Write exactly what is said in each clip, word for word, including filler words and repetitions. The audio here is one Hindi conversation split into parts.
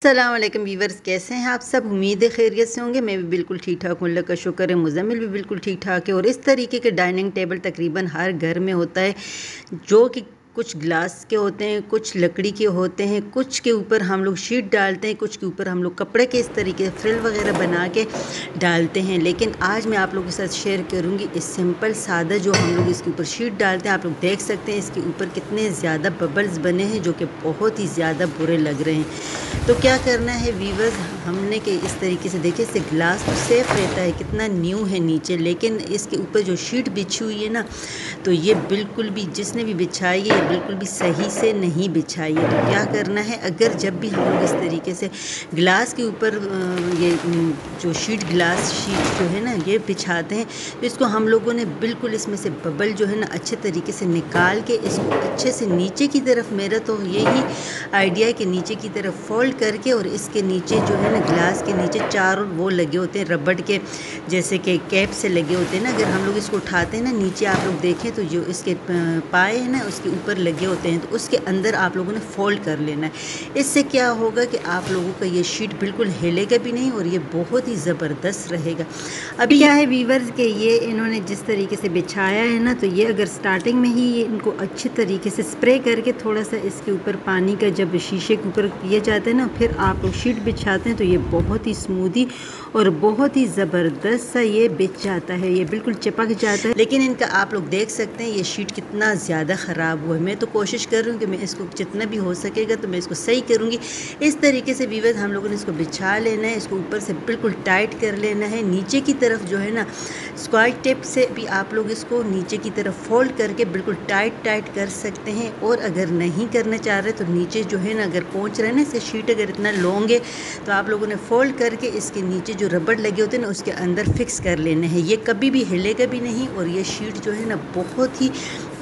अस्सलाम वालेकुम वीवर्स, कैसे हैं आप सब। उम्मीद है खैरियत से होंगे। मैं भी बिल्कुल ठीक ठाक हूँ, अल्लाह का शुक्र है। मुज़म्मिल भी बिल्कुल ठीक ठाक है। और इस तरीके के डाइनिंग टेबल तकरीबन हर घर में होता है, जो कि कुछ ग्लास के होते हैं, कुछ लकड़ी के होते हैं, कुछ के ऊपर हम लोग शीट डालते हैं, कुछ के ऊपर हम लोग कपड़े के इस तरीके से फ्रिल वगैरह बना के डालते हैं। लेकिन आज मैं आप लोगों के साथ शेयर करूंगी इस सिंपल सादा जो हम लोग इसके ऊपर शीट डालते हैं। आप लोग देख सकते हैं इसके ऊपर कितने ज़्यादा बबल्स बने हैं, जो कि बहुत ही ज़्यादा बुरे लग रहे हैं। तो क्या करना है वीवर्स, हमने के इस तरीके से देखिए, इससे ग्लास तो सेफ रहता है, कितना न्यू है नीचे, लेकिन इसके ऊपर जो शीट बिछी हुई है ना, तो ये बिल्कुल भी, जिसने भी बिछाई है, ये बिल्कुल भी सही से नहीं बिछाई है। तो क्या करना है, अगर जब भी हम लोग इस तरीके से ग्लास के ऊपर ये जो शीट, ग्लास शीट जो है ना, ये बिछाते हैं, तो इसको हम लोगों ने बिल्कुल इसमें से बबल जो है ना अच्छे तरीके से निकाल के इसको अच्छे से नीचे की तरफ, मेरा तो यही आइडिया है कि नीचे की तरफ फोल्ड करके, और इसके नीचे जो है ना, ग्लास के नीचे चार वो लगे होते हैं रबड़ के, जैसे कि कैप से लगे होते हैं ना। अगर हम लोग इसको उठाते हैं ना, नीचे आप लोग देखें तो जो इसके पाए हैं ना, उसके ऊपर लगे होते हैं, तो उसके अंदर आप लोगों ने फोल्ड कर लेना है। इससे क्या होगा कि आप लोगों का ये शीट बिल्कुल हिलेगा भी नहीं, और ये बहुत ही ज़बरदस्त रहेगा। अभी क्या है वीवर्स के, ये इन्होंने जिस तरीके से बिछाया है ना, तो ये अगर स्टार्टिंग में ही ये इनको अच्छे तरीके से स्प्रे करके थोड़ा सा इसके ऊपर पानी का जब शीशे के ऊपर किए जाते हैं ना, फिर आप लोग शीट बिछाते हैं, तो ये बहुत ही स्मूदी और बहुत ही ज़बरदस्त सा ये बिछ जाता है, ये बिल्कुल चिपक जाता है। लेकिन इनका आप लोग देख सकते हैं ये शीट कितना ज़्यादा ख़राब हुआ है। मैं तो कोशिश कर रही हूँ कि मैं इसको जितना भी हो सकेगा तो मैं इसको सही करूँगी। इस तरीके से वीवर्स हम लोगों ने इसको बिछा लेना है, इसको ऊपर से बिल्कुल टाइट कर लेना है। नीचे की तरफ जो है ना, स्क्वायर टेप से भी आप लोग इसको नीचे की तरफ फोल्ड करके बिल्कुल टाइट टाइट कर सकते हैं। और अगर नहीं करना चाह रहे तो नीचे जो है ना, अगर पहुँच रहे हैं ना, इससे शीट अगर इतना लॉन्ग है, तो आप लोगों ने फोल्ड करके इसके नीचे जो रबड़ लगे होते हैं ना, उसके अंदर फिक्स कर लेने हैं। ये कभी भी हिलेगा भी नहीं, और ये शीट जो है ना बहुत ही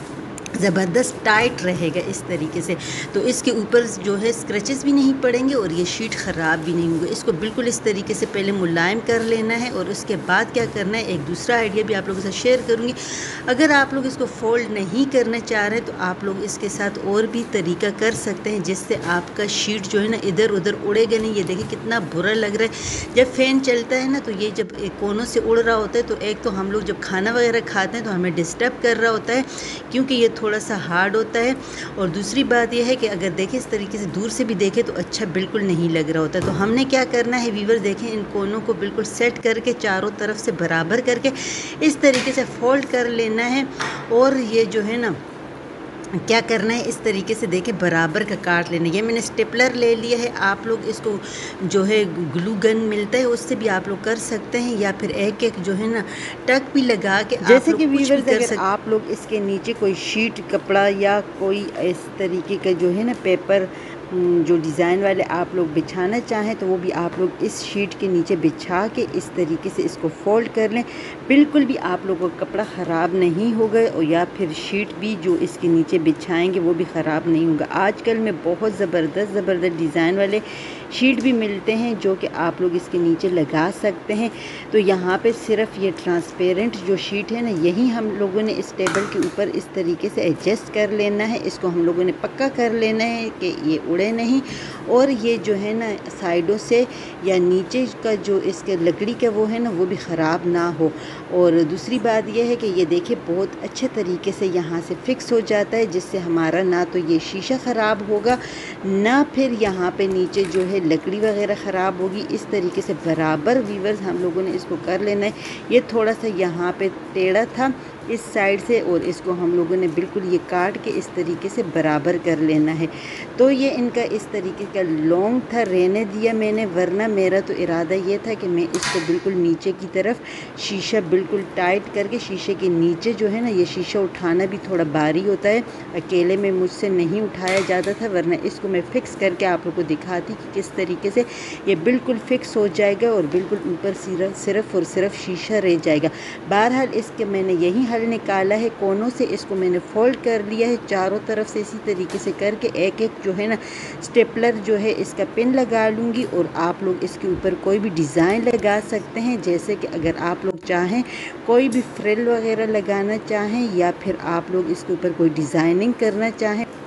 ज़बरदस्त टाइट रहेगा इस तरीके से। तो इसके ऊपर जो है स्क्रैचेस भी नहीं पड़ेंगे, और ये शीट ख़राब भी नहीं होंगे। इसको बिल्कुल इस तरीके से पहले मुलायम कर लेना है, और उसके बाद क्या करना है, एक दूसरा आइडिया भी आप लोगों के साथ शेयर करूँगी। अगर आप लोग इसको फोल्ड नहीं करना चाह रहे तो आप लोग इसके साथ और भी तरीका कर सकते हैं, जिससे आपका शीट जो है ना इधर उधर उड़ेगा नहीं। ये देखिए कितना बुरा लग रहा है। जब फ़ैन चलता है ना, तो ये जब एक कोनों से उड़ रहा होता है, तो एक तो हम लोग जब खाना वगैरह खाते हैं तो हमें डिस्टर्ब कर रहा होता है, क्योंकि ये थोड़ा सा हार्ड होता है। और दूसरी बात यह है कि अगर देखें इस तरीके से दूर से भी देखें तो अच्छा बिल्कुल नहीं लग रहा होता। तो हमने क्या करना है वीवर, देखें इन कोनों को बिल्कुल सेट करके चारों तरफ से बराबर करके इस तरीके से फोल्ड कर लेना है। और ये जो है ना, क्या करना है, इस तरीके से देखें बराबर का काट लेना है। ये मैंने स्टेपलर ले लिया है। आप लोग इसको जो है ग्लू गन मिलता है उससे भी आप लोग कर सकते हैं, या फिर एक एक जो है ना टक भी लगा के, जैसे कि वीवर्स अगर आप लोग इसके नीचे कोई शीट कपड़ा या कोई इस तरीके का जो है ना पेपर जो डिज़ाइन वाले आप लोग बिछाना चाहें, तो वो भी आप लोग इस शीट के नीचे बिछा के इस तरीके से इसको फोल्ड कर लें। बिल्कुल भी आप लोगों का कपड़ा ख़राब नहीं होगा, और या फिर शीट भी जो इसके नीचे बिछाएंगे वो भी ख़राब नहीं होगा। आजकल में बहुत ज़बरदस्त ज़बरदस्त डिज़ाइन वाले शीट भी मिलते हैं, जो कि आप लोग इसके नीचे लगा सकते हैं। तो यहाँ पे सिर्फ ये ट्रांसपेरेंट जो शीट है ना, यही हम लोगों ने इस टेबल के ऊपर इस तरीके से एडजस्ट कर लेना है। इसको हम लोगों ने पक्का कर लेना है कि ये उड़े नहीं, और ये जो है ना साइडों से या नीचे का जो इसके लकड़ी का वो है ना, वो भी ख़राब ना हो। और दूसरी बात यह है कि ये देखिए बहुत अच्छे तरीके से यहाँ से फिक्स हो जाता है, जिससे हमारा ना तो ये शीशा ख़राब होगा, ना फिर यहाँ पे नीचे जो है लकड़ी वगैरह ख़राब होगी। इस तरीके से बराबर वीवर्स हम लोगों ने इसको कर लेना है। ये थोड़ा सा यहाँ पे टेढ़ा था इस साइड से, और इसको हम लोगों ने बिल्कुल ये काट के इस तरीके से बराबर कर लेना है। तो ये इनका इस तरीके का लॉन्ग था, रहने दिया मैंने, वरना मेरा तो इरादा ये था कि मैं इसको बिल्कुल नीचे की तरफ शीशा बिल्कुल टाइट करके, शीशे के नीचे जो है ना, ये शीशा उठाना भी थोड़ा भारी होता है, अकेले में मुझसे नहीं उठाया जाता था, वरना इसको मैं फ़िक्स करके आप लोग को दिखाती कि किस तरीके से ये बिल्कुल फ़िक्स हो जाएगा, और बिल्कुल ऊपर सिर्फ और सिर्फ शीशा रह जाएगा। बहरहाल इसके मैंने यही हल निकाला है। कोनों से इसको मैंने फोल्ड कर लिया है, चारों तरफ से इसी तरीके से करके एक एक जो है ना स्टेपलर जो है इसका पिन लगा लूँगी, और आप लोग इसके ऊपर कोई भी डिज़ाइन लगा सकते हैं। जैसे कि अगर आप लोग चाहें कोई भी फ्रिल वगैरह लगाना चाहें, या फिर आप लोग इसके ऊपर कोई डिज़ाइनिंग करना चाहें,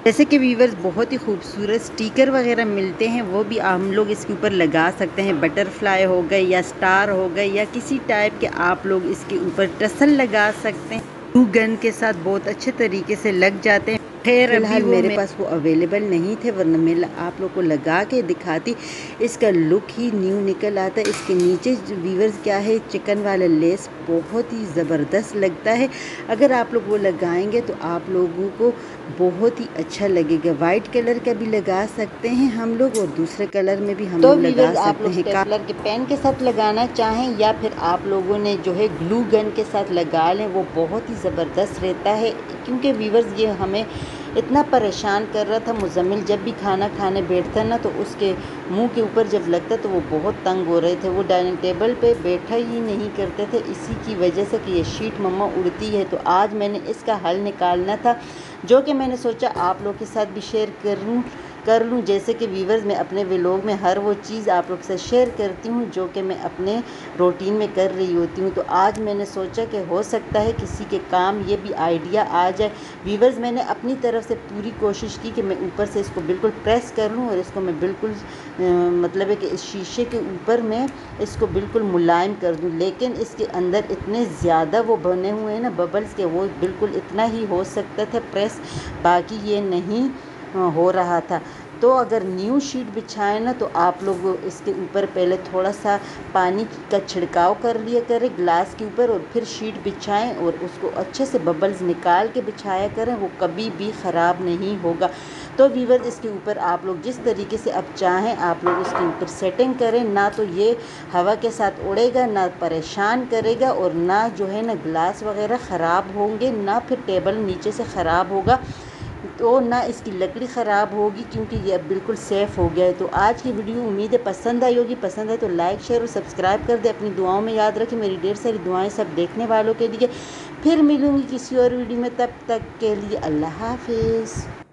जैसे कि वीवर्स बहुत ही खूबसूरत स्टिकर वगैरह मिलते हैं, वो भी हम लोग इसके ऊपर लगा सकते हैं। बटरफ्लाई हो गए या स्टार हो गए या किसी टाइप के आप लोग इसके ऊपर टसल लगा सकते हैं। ग्लू गन के साथ बहुत अच्छे तरीके से लग जाते हैं। खैर अभी मेरे पास वो अवेलेबल नहीं थे, वरना मैं आप लोग को लगा के दिखाती। इसका लुक ही न्यू निकल आता है। इसके नीचे वीवर्स क्या है, चिकन वाला लेस बहुत ही ज़बरदस्त लगता है। अगर आप लोग वो लगाएंगे तो आप लोगों को बहुत ही अच्छा लगेगा। वाइट कलर का भी लगा सकते हैं हम लोग और दूसरे कलर में भी हम तो लोग लगा सकते आप लोग हैं। स्टेपलर के पेन के साथ लगाना चाहें या फिर आप लोगों ने जो है ग्लू गन के साथ लगा लें, वो बहुत ही ज़बरदस्त रहता है। क्योंकि वीवर्स ये हमें इतना परेशान कर रहा था। मुज़म्मिल जब भी खाना खाने बैठता ना तो उसके मुंह के ऊपर जब लगता तो वो बहुत तंग हो रहे थे। वो डाइनिंग टेबल पे बैठा ही नहीं करते थे, इसी की वजह से कि ये शीट मम्मा उड़ती है। तो आज मैंने इसका हल निकालना था, जो कि मैंने सोचा आप लोग के साथ भी शेयर करूँ कर लूँ। जैसे कि वीवर्स मैं अपने व्लॉग में हर वो चीज़ आप लोग से शेयर करती हूँ जो कि मैं अपने रूटीन में कर रही होती हूँ। तो आज मैंने सोचा कि हो सकता है किसी के काम ये भी आइडिया आ जाए। वीवर्स मैंने अपनी तरफ से पूरी कोशिश की कि मैं ऊपर से इसको बिल्कुल प्रेस कर लूँ और इसको मैं बिल्कुल आ, मतलब है कि इस शीशे के ऊपर मैं इसको बिल्कुल मुलायम कर दूँ। लेकिन इसके अंदर इतने ज़्यादा वो बने हुए हैं ना बबल्स के, वो बिल्कुल इतना ही हो सकता था प्रेस, बाकी ये नहीं हो रहा था। तो अगर न्यू शीट बिछाएं ना तो आप लोग इसके ऊपर पहले थोड़ा सा पानी का छिड़काव कर लिया करें ग्लास के ऊपर और फिर शीट बिछाएं और उसको अच्छे से बबल्स निकाल के बिछाया करें, वो कभी भी ख़राब नहीं होगा। तो वीवर इसके ऊपर आप लोग जिस तरीके से अब चाहें आप लोग इसके ऊपर सेटिंग करें, ना तो ये हवा के साथ उड़ेगा, ना परेशान करेगा और ना जो है ना ग्लास वगैरह ख़राब होंगे, ना फिर टेबल नीचे से ख़राब होगा, तो ना इसकी लकड़ी ख़राब होगी, क्योंकि ये अब बिल्कुल सेफ़ हो गया है। तो आज की वीडियो उम्मीद है पसंद आई होगी। पसंद है तो लाइक शेयर और सब्सक्राइब कर दे। अपनी दुआओं में याद रखें, मेरी ढेर सारी दुआएं सब देखने वालों के लिए। फिर मिलूँगी किसी और वीडियो में, तब तक के लिए अल्लाह हाफिज़।